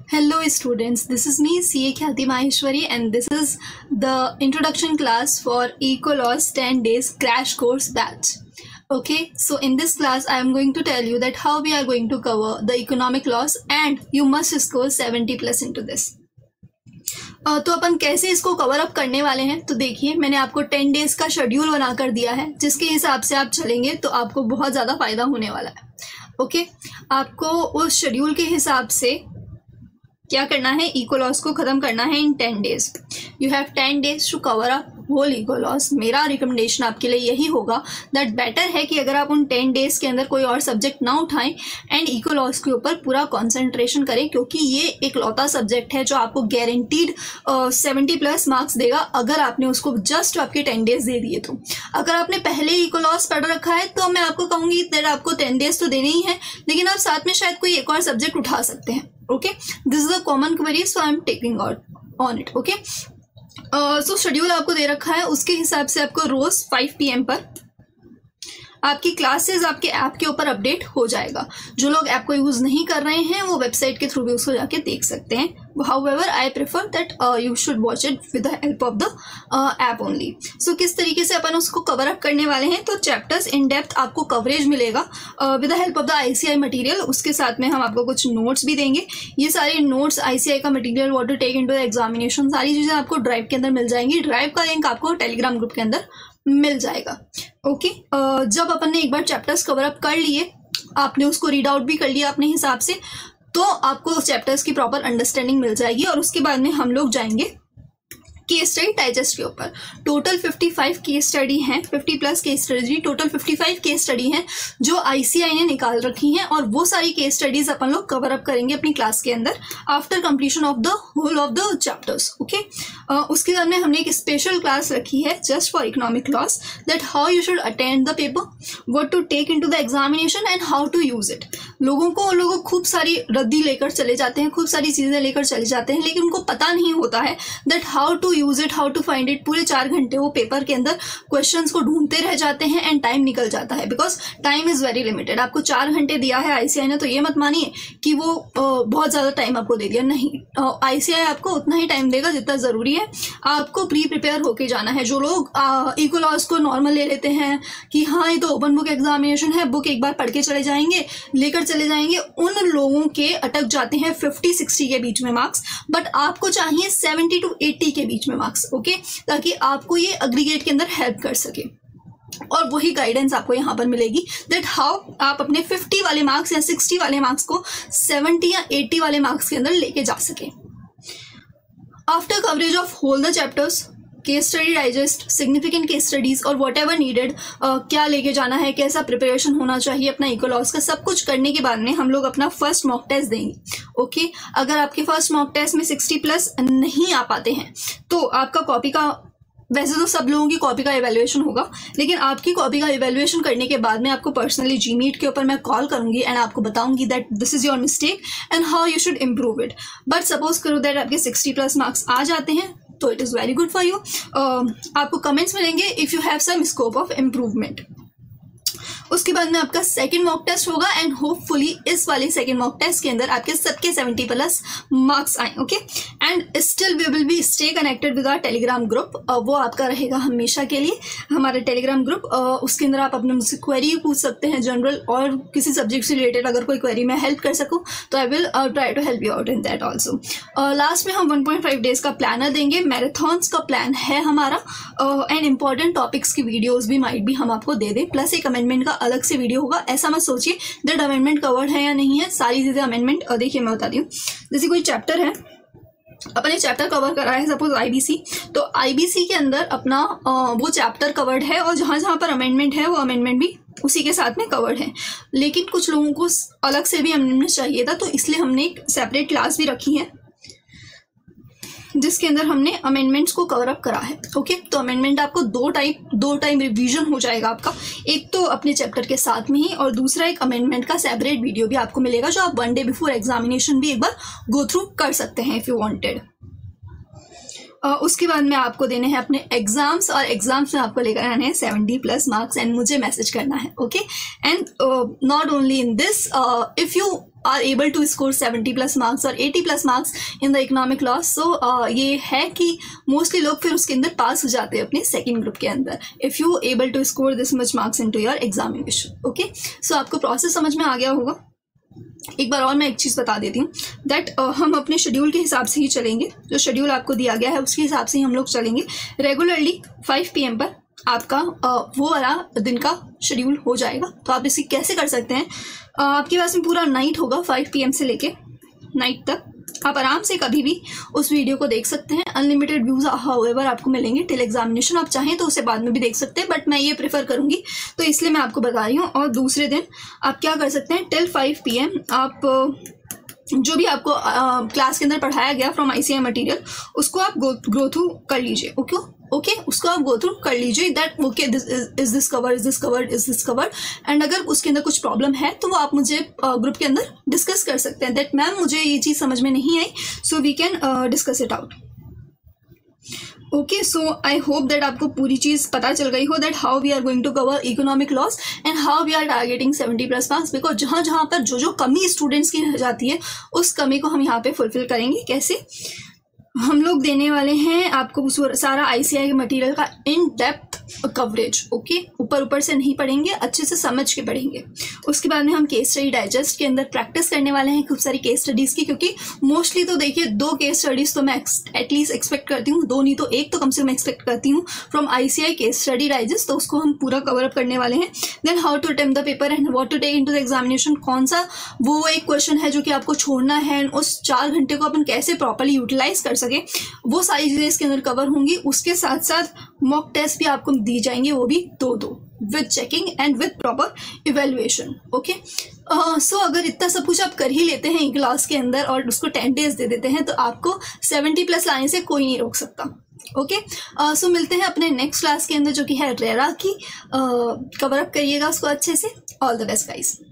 Hello students, this is me CA Khyati Maheshwari and this is the introduction class for Ecolos 10 days crash course batch. Okay, so in this class I am going to tell you that how we are going to cover the economic laws and you must score 70 plus into this. तो अपन कैसे इसको cover up करने वाले हैं, तो देखिए मैंने आपको 10 डेज का शेड्यूल बना कर दिया है जिसके हिसाब से आप चलेंगे तो आपको बहुत ज़्यादा फायदा होने वाला है. ओके, आपको उस शेड्यूल के हिसाब से क्या करना है, इकोलॉस को खत्म करना है in 10 days. You have 10 days to cover up whole eco laws. मेरा रिकमेंडेशन आपके लिए यही होगा दैट बेटर है कि अगर आप उन 10 डेज के अंदर कोई और सब्जेक्ट ना उठाएं एंड इकोलॉस के ऊपर पूरा कंसंट्रेशन करें, क्योंकि ये एक लौता सब्जेक्ट है जो आपको गारंटीड 70 प्लस मार्क्स देगा अगर आपने उसको जस्ट आपके 10 डेज दे दिए. तो अगर आपने पहले इकोलॉस पढ़ रखा है तो मैं आपको कहूँगी दैट आपको 10 डेज तो देने ही है, लेकिन आप साथ में शायद कोई एक और सब्जेक्ट उठा सकते हैं. Okay, this is a common query so I am taking on it. Okay, so schedule आपको दे रखा है, उसके हिसाब से आपको रोज 5 PM पर आपकी क्लासेस आपके ऐप के ऊपर अपडेट हो जाएगा. जो लोग ऐप को यूज नहीं कर रहे हैं वो वेबसाइट के थ्रू भी उसको जाके देख सकते हैं. However, I prefer that you should watch it with the help of the app only. So किस तरीके से अपन उसको कवर अप करने वाले हैं, तो चैप्टर्स इन डेप्थ आपको कवरेज मिलेगा with the help of the ICI material. उसके साथ में हम आपको कुछ नोट्स भी देंगे. ये सारे नोट्स, ICI का material, what to take into the examination, सारी चीज़ें आपको ड्राइव के अंदर मिल जाएंगी. ड्राइव का लिंक आपको टेलीग्राम ग्रुप के अंदर मिल जाएगा. ओके, जब अपन ने एक बार चैप्टर्स कवर अप कर लिए, आपने उसको रीड आउट भी कर लिया अपने हिसाब से, तो आपको उस चैप्टर्स की प्रॉपर अंडरस्टैंडिंग मिल जाएगी. और उसके बाद में हम लोग जाएंगे केस स्टडी डाइजेस्ट के ऊपर. टोटल 55 केस स्टडी हैं, 50 plus case study, total 55 case study हैं जो ICI ने निकाल रखी हैं, और वो सारी केस स्टडीज अपन लोग कवर अप करेंगे अपनी क्लास के अंदर after completion of the whole of the chapters. Okay, उसके बाद में हमने एक स्पेशल क्लास रखी है just for economic laws, that how you should attend the paper, what to take into the examination and how to use it. लोगों खूब सारी रद्दी लेकर चले जाते हैं, खूब सारी चीज़ें लेकर चले जाते हैं, लेकिन उनको पता नहीं होता है that how to use it, how to find it. पूरे 4 घंटे वो पेपर के अंदर क्वेश्चंस को ढूंढते रह जाते हैं एंड टाइम निकल जाता है, because time is very limited. आपको 4 घंटे दिया है ICI ने, तो ये मत मानिए कि वो बहुत ज़्यादा टाइम आपको दे दिया. नहीं, ICI आपको उतना ही टाइम देगा जितना ज़रूरी है. आपको प्री प्रिपेयर होके जाना है. जो लोग इकोलॉस को नॉर्मल ले लेते हैं कि हाँ ये तो ओपन बुक एग्जामिनेशन है, बुक एक बार पढ़ के चले जाएंगे, लेकर चले जाएंगे, उन लोगों के अटक जाते हैं 50-60 के बीच में मार्क्स. बट आपको चाहिए 70 to 80 के बीच में मार्क्स. ओके, ताकि आपको ये एग्रीगेट के अंदर हेल्प कर सके. और वही गाइडेंस आपको यहाँ पर मिलेगी दैट हाउ आप अपने 50 वाले मार्क्स या 60 वाले मार्क्स को 70 या 80 वाले मार्क्स के अंदर लेके जा सके. After coverage of whole the chapters, case study digest, significant case studies और वॉट एवर नीडेड, क्या लेके जाना है, कैसा प्रिपरेशन होना चाहिए अपना इकोलॉस का, सब कुछ करने के बाद में हम लोग अपना फर्स्ट मॉक टेस्ट देंगे. ओके, अगर आपके फर्स्ट मॉक टेस्ट में 60 प्लस नहीं आ पाते हैं तो आपका कॉपी का, वैसे तो सब लोगों की कॉपी का इवैल्यूएशन होगा, लेकिन आपकी कॉपी का इवैल्यूएशन करने के बाद में आपको पर्सनली Gmeet के ऊपर मैं कॉल करूंगी एंड आपको बताऊंगी that this is your mistake and how you should improve it. But suppose करो दैट आपके 60 प्लस मार्क्स आ जाते हैं तो it is very good for you. आपको कमेंट्स मिलेंगे if you have some scope of improvement. उसके बाद में आपका सेकंड मॉक टेस्ट होगा एंड होपफुली इस वाले सेकंड मॉक टेस्ट के अंदर आपके सबके 70 प्लस मार्क्स आए. Okay, and still we will be stay connected with our Telegram group. वो आपका रहेगा हमेशा के लिए हमारा टेलीग्राम ग्रुप. उसके अंदर आप अपने मुझसे क्वेरी पूछ सकते हैं, जनरल और किसी सब्जेक्ट से रिलेटेड. अगर कोई क्वेरी मैं हेल्प कर सकूँ तो I will try to help you out in that also. Last में हम 1.5 डेज का प्लानर देंगे. मैराथॉन्स का प्लान है हमारा एंड इंपॉर्टेंट टॉपिक्स की वीडियोज भी माइट भी हम आपको दे दें, प्लस एक अमेंडमेंट का अलग से वीडियो होगा. ऐसा मत सोचिए दैट अमेंडमेंट कवर्ड है या नहीं है, सारी चीज़ें अमेंडमेंट. देखिए मैं बताती हूँ, जैसे कोई चैप्टर है, अपने चैप्टर कवर करा है सपोज IBC, तो IBC के अंदर अपना वो चैप्टर कवर्ड है और जहाँ जहाँ पर अमेंडमेंट है वो अमेंडमेंट भी उसी के साथ में कवर्ड है. लेकिन कुछ लोगों को अलग से भी अमेंडमेंट चाहिए था, तो इसलिए हमने एक सेपरेट क्लास भी रखी है जिसके अंदर हमने अमेंडमेंट्स को कवर अप करा है. ओके, तो अमेंडमेंट आपको दो टाइम रिवीजन हो जाएगा आपका. एक तो अपने चैप्टर के साथ में ही, और दूसरा एक अमेंडमेंट का सेपरेट वीडियो भी आपको मिलेगा जो आप 1 डे बिफोर एग्जामिनेशन भी एक बार गो थ्रू कर सकते हैं इफ़ यू वांटेड. उसके बाद में आपको देने हैं अपने एग्जाम्स, और एग्जाम्स में आपको लेकर आने हैं 70 प्लस मार्क्स एंड मुझे मैसेज करना है. Okay, and not only in this, if you are able to score 70+ marks और 80+ marks in the economic laws. So ये है कि मोस्टली लोग फिर उसके अंदर पास हो जाते हैं अपने सेकेंड ग्रुप के अंदर, if you able to score this much marks in to your examination. Okay, so आपको प्रोसेस समझ में आ गया होगा। एक बार और मैं एक चीज़ बता देती हूँ दैट हम अपने शेड्यूल के हिसाब से ही चलेंगे। जो शेड्यूल आपको दिया गया है उसके हिसाब से ही हम लोग चलेंगे। रेगुलरली 5 PM पर आपका वो वाला दिन का शेड्यूल हो जाएगा। तो आप इसे कैसे कर सकते हैं, आपके पास में पूरा नाइट होगा 5 PM से लेके नाइट तक। आप आराम से कभी भी उस वीडियो को देख सकते हैं। अनलिमिटेड व्यूज़ हाउएवर आपको मिलेंगे टिल एग्जामिनेशन। आप चाहें तो उसे बाद में भी देख सकते हैं, बट मैं ये प्रेफर करूंगी तो इसलिए मैं आपको बता रही हूँ। और दूसरे दिन आप क्या कर सकते हैं, टिल 5 PM आप जो भी आपको क्लास के अंदर पढ़ाया गया फ्रॉम ICI मटेरियल उसको आप गो थ्रू कर लीजिए। ओके, उसको आप गो थ्रू कर लीजिए that okay is this covered and अगर उसके अंदर कुछ प्रॉब्लम है तो वो आप मुझे ग्रुप के अंदर डिस्कस कर सकते हैं दैट मैम मुझे ये चीज़ समझ में नहीं आई, so we can discuss it out. Okay, so I hope that आपको पूरी चीज़ पता चल गई हो that how we are going to cover economic laws and how we are targeting 70+ marks. Because जहाँ पर जो कमी स्टूडेंट्स की रह जाती है उस कमी को हम यहाँ पे फुलफिल करेंगे। कैसे, हम लोग देने वाले हैं आपको सारा ICI के मटेरियल का इन डेप्थ कवरेज। ओके, ऊपर से नहीं पढ़ेंगे, अच्छे से समझ के पढ़ेंगे। उसके बाद में हम केस स्टडी डाइजेस्ट के अंदर प्रैक्टिस करने वाले हैं खूब सारी केस स्टडीज़ की, क्योंकि मोस्टली तो देखिए 2 केस स्टडीज़ तो मैं एटलीस्ट एक्सपेक्ट करती हूँ, 2 नहीं तो 1 तो कम से कम एक्सपेक्ट करती हूँ from ICI case study digest. तो उसको हम पूरा कवर अप करने वाले हैं। Then how to attempt the paper and what to take into the examination, कौन सा वो एक क्वेश्चन है जो कि आपको छोड़ना है, उस 4 घंटे को अपन कैसे प्रॉपरली यूटिलाइज कर सके, वो सारी चीज़ें इसके अंदर कवर होंगी। उसके साथ साथ मॉक टेस्ट भी आपको दी जाएंगे, वो भी 2 with checking and with proper evaluation. Okay, so अगर इतना सब कुछ आप कर ही लेते हैं क्लास के अंदर और उसको 10 days दे देते हैं तो आपको 70+ लाने से कोई नहीं रोक सकता। ओके, सो मिलते हैं अपने नेक्स्ट क्लास के अंदर जो कि है रेरा की। कवर अप करिएगा उसको अच्छे से। All the best guys.